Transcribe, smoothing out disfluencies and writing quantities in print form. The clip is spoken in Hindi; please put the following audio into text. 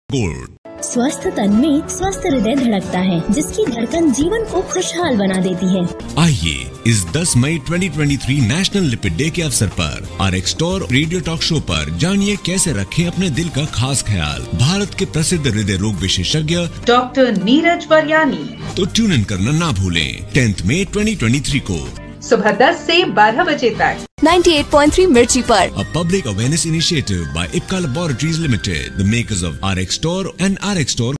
गोल्ड। स्वस्थ तन में स्वस्थ हृदय धड़कता है, जिसकी धड़कन जीवन को खुशहाल बना देती है। आइए इस 10 मई 2023 नेशनल लिपिड डे के अवसर पर RxTor रेडियो टॉक शो पर जानिए कैसे रखें अपने दिल का खास ख्याल भारत के प्रसिद्ध हृदय रोग विशेषज्ञ डॉक्टर नीरज वरयानी। तो ट्यून इन करना ना भूलें 10 मई 2023 को सुबह 10 से 12 बजे तक 98.3 मिर्ची पर। A public awareness initiative by Ipca Laboratories Limited, the makers of RxTor and RxTor